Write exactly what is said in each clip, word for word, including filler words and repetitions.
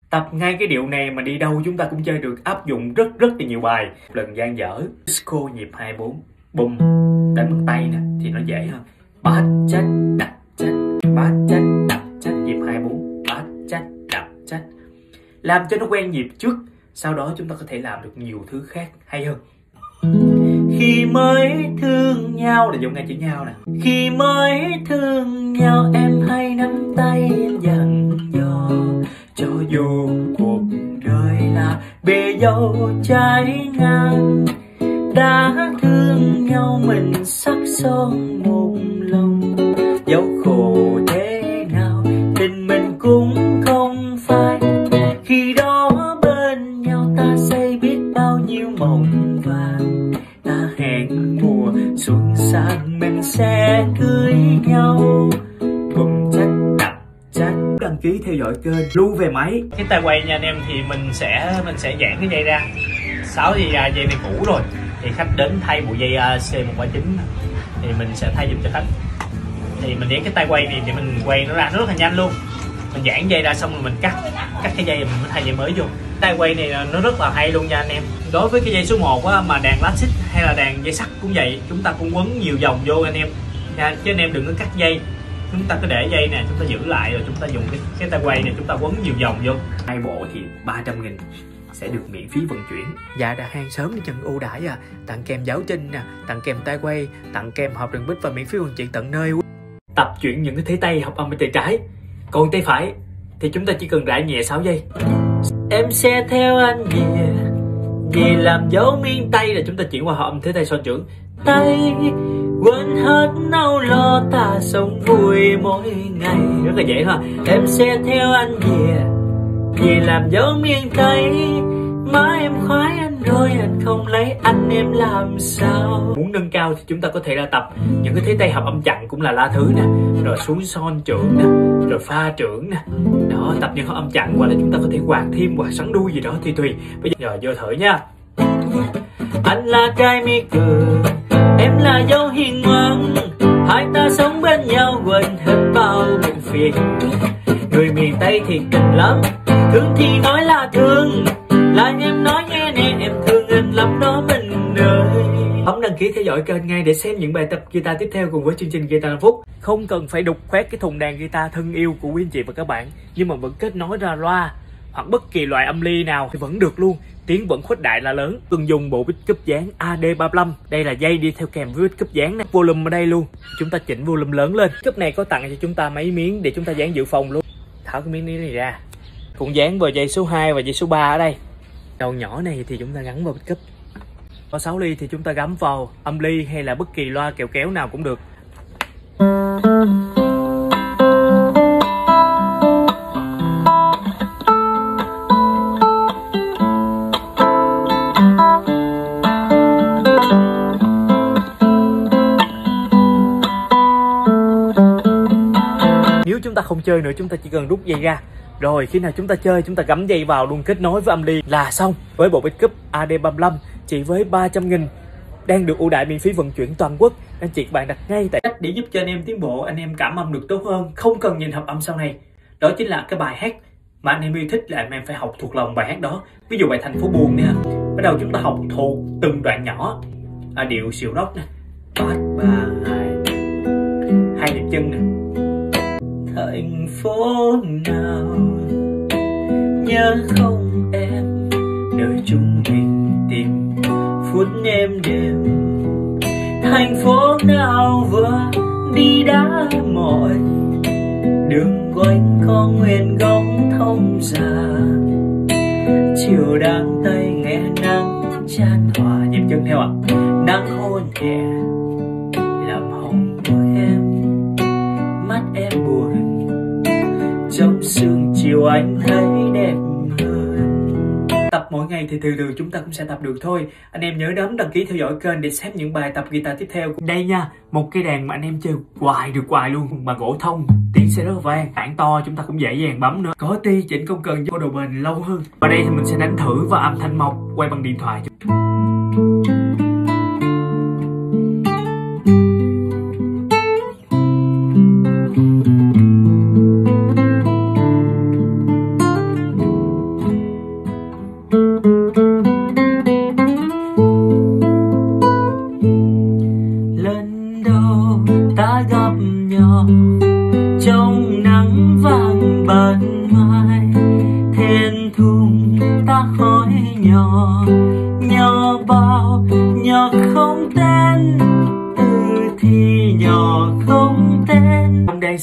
Tập ngay cái điệu này mà đi đâu chúng ta cũng chơi được, áp dụng rất rất là nhiều bài. Lần gian dở, disco nhịp hai bốn, bùm, đánh bằng tay nè thì nó dễ hơn. Bát chát đập chát, bát chát đập chát nhịp hai bốn, bát chát đập chát. Làm cho nó quen nhịp trước, sau đó chúng ta có thể làm được nhiều thứ khác hay hơn. Khi mới thương nhau là dùng ngay chữ nhau nè. Khi mới thương nhau em hay nắm tay em dặn dò, cho dù cuộc đời là bề dâu trái ngang, đã thương nhau mình sắc son một lòng. Dẫu khổ thế nào tình mình cũng không phai, khi đó bên nhau ta xây biết bao nhiêu mộng vàng. Ta hẹn mùa xuân sang mình sẽ cưới nhau. Bùm chát đập chát. Đăng ký theo dõi kênh Lưu về máy. Cái tay quay nha anh em thì mình sẽ mình sẽ giãn cái dây ra. Sáu dây ra, dây này cũ rồi thì khách đến thay bộ dây C một ba chín thì mình sẽ thay giùm cho khách. Thì mình để cái tay quay này thì mình quay nó ra nó rất là nhanh luôn. Mình giãn dây ra xong rồi mình cắt cắt cái dây mình mới thay dây mới vô. Tay quay này nó rất là hay luôn nha anh em. Đối với cái dây số một á, mà đàn lát xích hay là đàn dây sắt cũng vậy, chúng ta cũng quấn nhiều vòng vô anh em nha, chứ anh em đừng có cắt dây. Chúng ta cứ để dây nè, chúng ta giữ lại rồi chúng ta dùng cái, cái tay quay này chúng ta quấn nhiều vòng vô. Hai bộ thì ba trăm nghìn sẽ được miễn phí vận chuyển. Dạ đặt hàng sớm đi chân ưu đãi à, tặng kèm giáo trình nè, tặng kèm tay quay, tặng kèm hộp đựng bích và miễn phí vận chuyển tận nơi. Tập chuyển những cái thế tay học âm bên tay trái, còn tay phải thì chúng ta chỉ cần rải nhẹ sáu giây. Em sẽ theo anh về, về làm dấu miếng tay là chúng ta chuyển qua hợp âm thế tay son trưởng. Tay quên hết nỗi lo ta sống vui mỗi ngày. Rất là dễ ha. Em sẽ theo anh về, về làm dấu miếng tay. Má em khoái anh rồi anh không lấy anh em làm sao. Muốn nâng cao thì chúng ta có thể là tập những cái thế tay hợp âm chặn cũng là la thứ nè, rồi xuống son trưởng nè, rồi pha trưởng nè. Đó, tập những hợp âm chặn hoặc là chúng ta có thể quạt thêm hoặc sắn đuôi gì đó thì tùy. Bây giờ rồi vô thử nha. Anh là cái mi cười, em là dấu hiền ngoan, hai ta sống bên nhau quên hết bao buồn phiền. Người miền Tây thì tình lắm, thương thì nói là thương, là em nói nghe nè em thương anh lắm đó mình ơi. Bấm đăng ký theo dõi kênh ngay để xem những bài tập guitar tiếp theo cùng với chương trình Guitar năm phút. Không cần phải đục khoét cái thùng đàn guitar thân yêu của quý anh chị và các bạn, nhưng mà vẫn kết nối ra loa hoặc bất kỳ loại âm ly nào thì vẫn được luôn. Tiếng vẫn khuếch đại là lớn. Cần dùng bộ bích cúp dáng A D ba mươi lăm. Đây là dây đi theo kèm với bích cúp dáng này. Volume ở đây luôn. Chúng ta chỉnh volume lớn lên. Cúp này có tặng cho chúng ta mấy miếng để chúng ta dán dự phòng luôn. Tháo cái miếng này ra. Cũng dán vào dây số hai và dây số ba ở đây. Đầu nhỏ này thì chúng ta gắn vào bích cúp. Có sáu ly thì chúng ta gắm vào âm ly hay là bất kỳ loa kẹo kéo nào cũng được. Nếu chúng ta không chơi nữa, chúng ta chỉ cần rút dây ra. Rồi khi nào chúng ta chơi, chúng ta gắm dây vào luôn, kết nối với âm ly là xong. Với bộ bích cúp A D ba mươi lăm chỉ với ba trăm nghìn, đang được ưu đãi miễn phí vận chuyển toàn quốc. Anh chị bạn đặt ngay tại cách để giúp cho anh em tiến bộ, anh em cảm âm được tốt hơn, không cần nhìn hợp âm sau này. Đó chính là cái bài hát mà anh em yêu thích, là anh em phải học thuộc lòng bài hát đó. Ví dụ bài Thành Phố Buồn nè, bắt đầu chúng ta học thuộc từng đoạn nhỏ. À, điệu xìu rock nè, ba ba hai, hai nhịp chân nè. Thành phố nào nhớ không em, nơi chúng mình tìm phút êm đềm. Thành phố nào vừa đi đã mỏi, đường quanh có nguyên góc thông già. Chiều đang tay nghe nắng chan hòa, nhịp chân theo ạ. Nắng hôn nhẹ làm hồng môi em, mắt em buồn trong sương chiều anh thấy đẹp hơn. Tập mỗi ngày thì từ từ chúng ta cũng sẽ tập được thôi. Anh em nhớ đấm đăng ký theo dõi kênh để xem những bài tập guitar tiếp theo. Đây nha, một cây đàn mà anh em chơi hoài được hoài luôn, mà gỗ thông, tiếng sẽ rất là vang, tản to, chúng ta cũng dễ dàng bấm nữa. Có ti chỉnh không cần vô đầu bền lâu hơn. Và đây thì mình sẽ đánh thử và âm thanh mộc quay bằng điện thoại.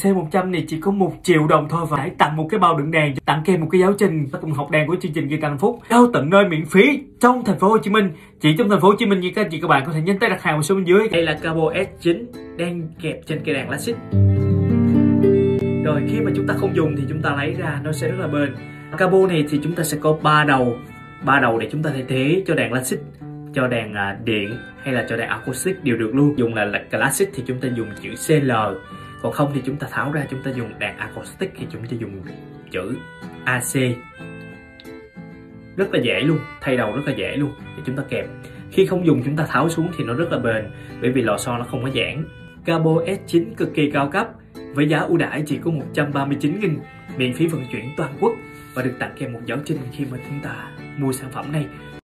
C một trăm này chỉ có một triệu đồng thôi và hãy tặng một cái bao đựng đàn, tặng kèm một cái giáo trình cùng học đàn của chương trình Guitar Hạnh Phúc giao tận nơi miễn phí trong thành phố Hồ Chí Minh. Chỉ trong thành phố Hồ Chí Minh như các anh chị các bạn có thể nhanh tay đặt hàng vào số bên dưới. Đây là cabo S chín đang kẹp trên cây đàn classic. Rồi khi mà chúng ta không dùng thì chúng ta lấy ra nó sẽ rất là bền. Cabo này thì chúng ta sẽ có ba đầu, ba đầu để chúng ta thay thế cho đàn classic, cho đàn à, điện hay là cho đàn acoustic đều được luôn. Dùng là, là classic thì chúng ta dùng chữ C L, còn không thì chúng ta tháo ra chúng ta dùng đàn acoustic thì chúng ta dùng chữ A C. Rất là dễ luôn, thay đầu rất là dễ luôn để chúng ta kẹp. Khi không dùng chúng ta tháo xuống thì nó rất là bền, bởi vì lò xo nó không có giãn. Cabo S chín cực kỳ cao cấp với giá ưu đãi chỉ có một trăm ba mươi chín nghìn, miễn phí vận chuyển toàn quốc và được tặng kèm một giáo trình khi mà chúng ta mua sản phẩm này.